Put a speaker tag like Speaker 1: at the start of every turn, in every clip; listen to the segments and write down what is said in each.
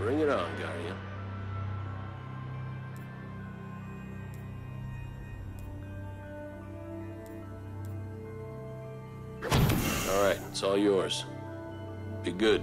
Speaker 1: Bring it on, Guardian. All right, it's all yours. Be good.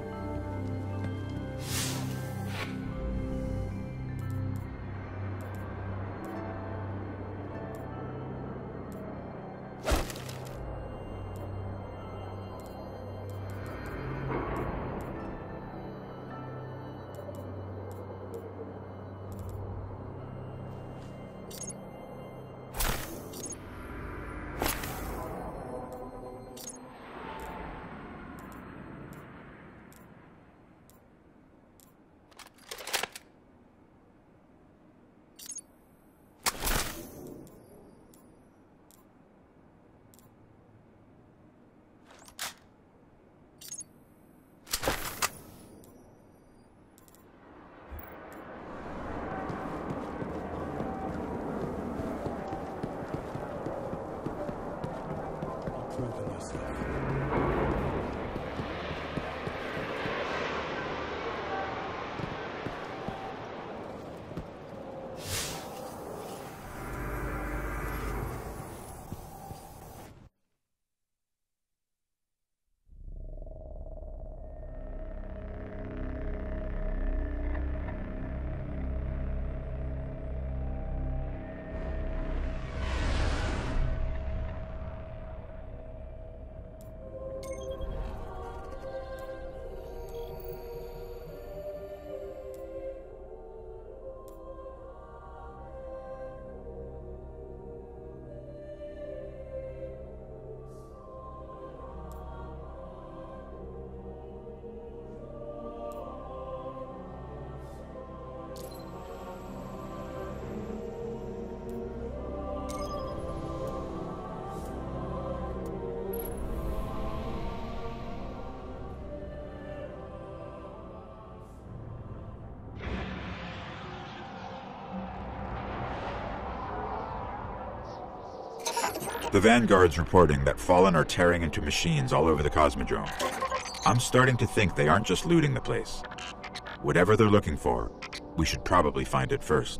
Speaker 2: The Vanguard's reporting that Fallen are tearing into machines all over the Cosmodrome. I'm starting to think they aren't just looting the place. Whatever they're looking for, we should probably find it first.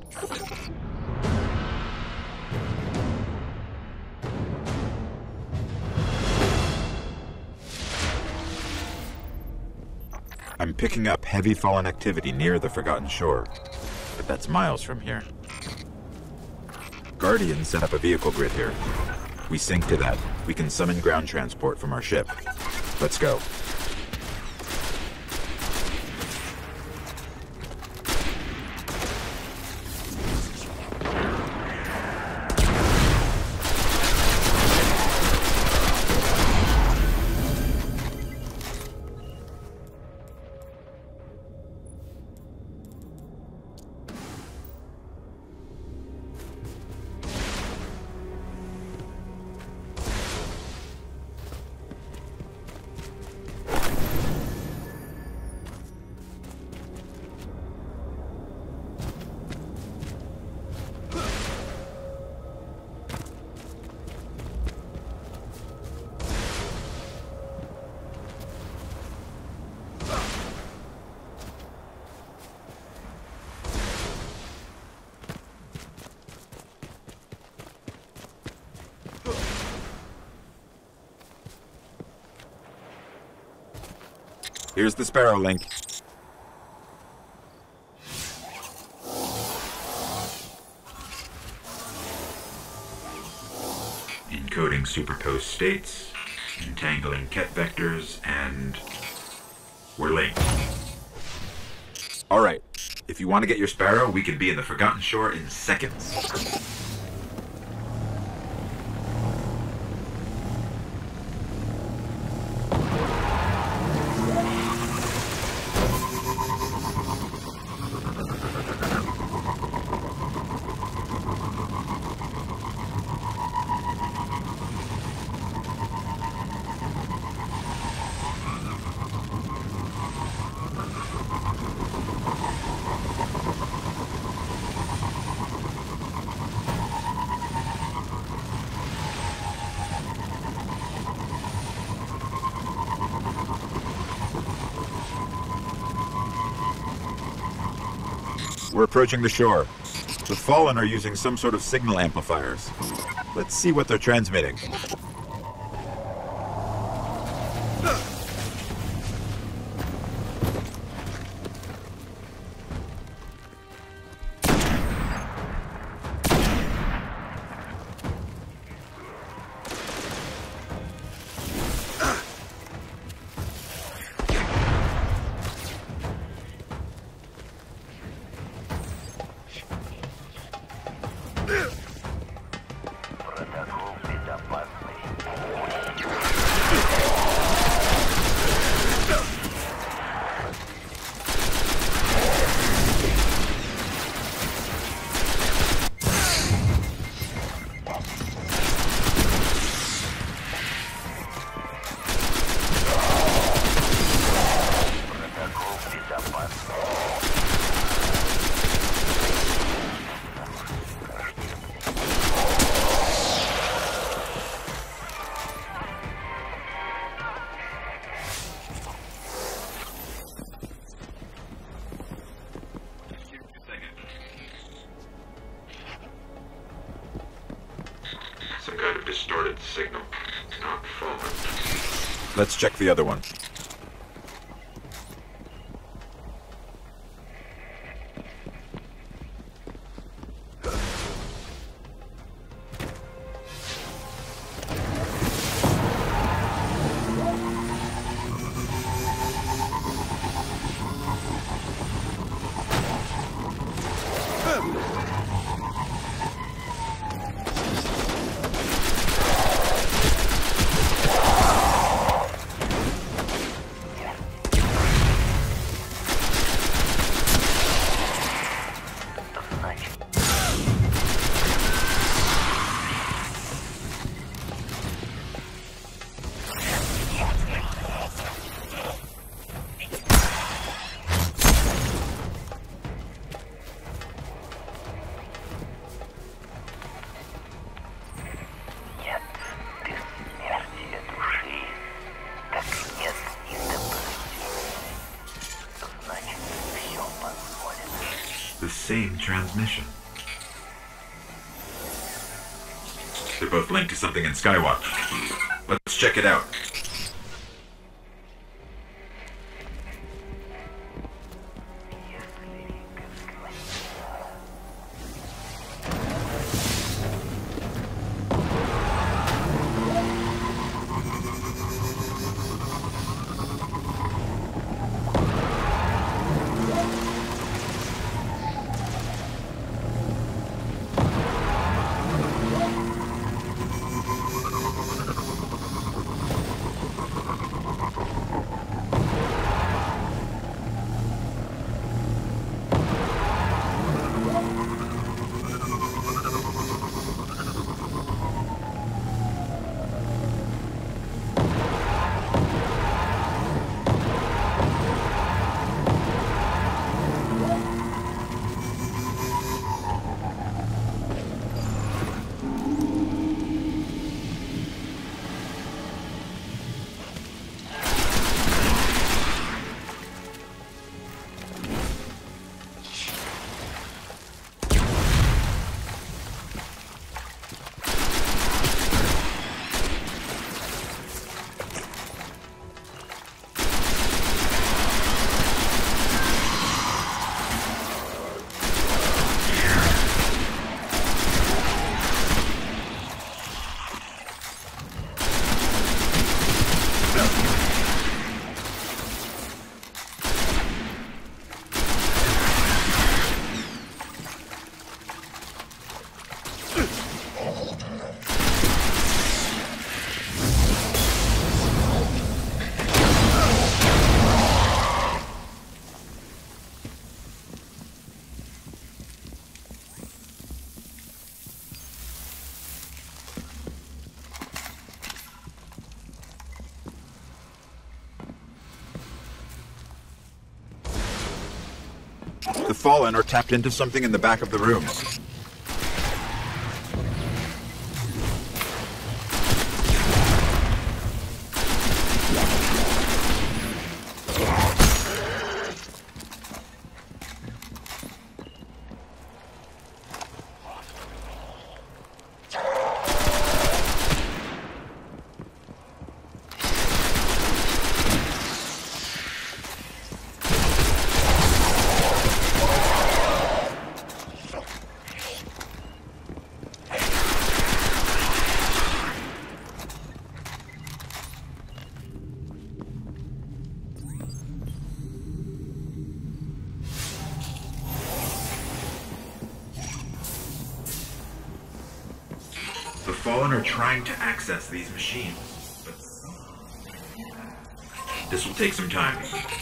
Speaker 2: I'm picking up heavy Fallen activity near the Forgotten Shore, but that's miles from here. Guardian set up a vehicle grid here. We sync to that. We can summon ground transport from our ship. Let's go. Here's the Sparrow link. Encoding superposed states, entangling Ket vectors, and we're linked. All right, if you want to get your Sparrow, we can be in the Forgotten Shore in seconds. We're approaching the shore. The Fallen are using some sort of signal amplifiers. Let's see what they're transmitting. Some kind of distorted signal. Not Fallen. Let's check the other one. The same transmission. They're both linked to something in Skywatch. Let's check it out. The Fallen are tapped into something in the back of the room. Fallen are trying to access these machines, but this will take some time.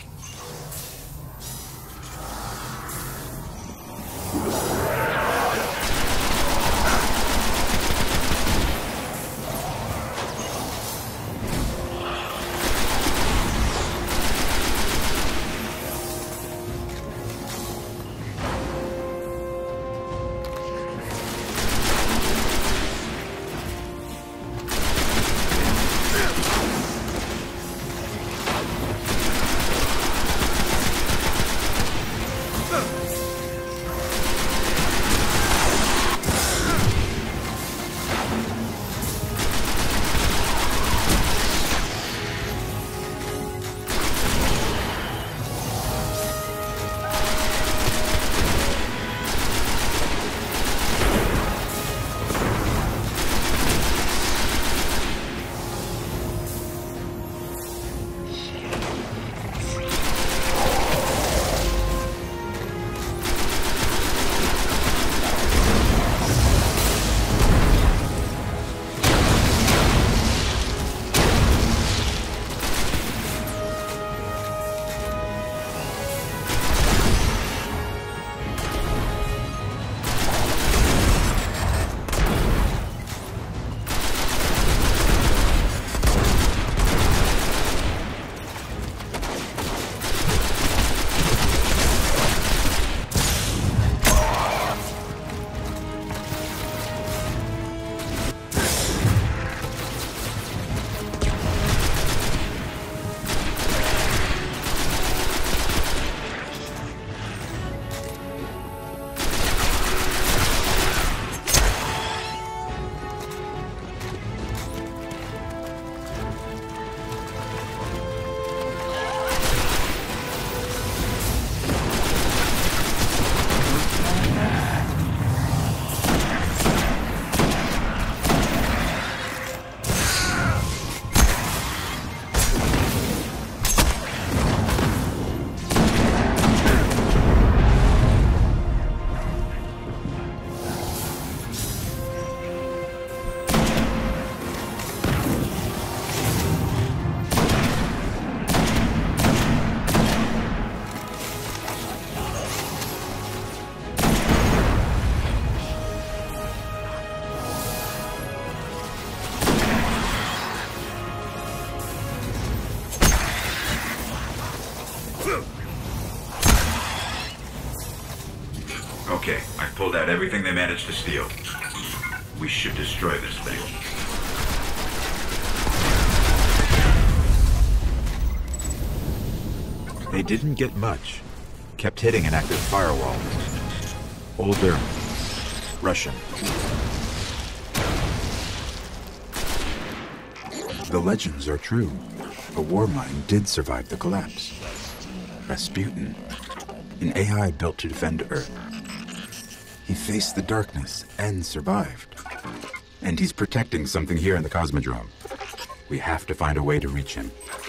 Speaker 2: Okay, I've pulled out everything they managed to steal. We should destroy this thing.
Speaker 3: They didn't get much. Kept hitting an active firewall. Older. Russian. The legends are true. A war mine did survive the collapse. Rasputin. An AI built to defend Earth. He faced the darkness and survived. And he's protecting something here in the Cosmodrome. We have to find a way to reach him.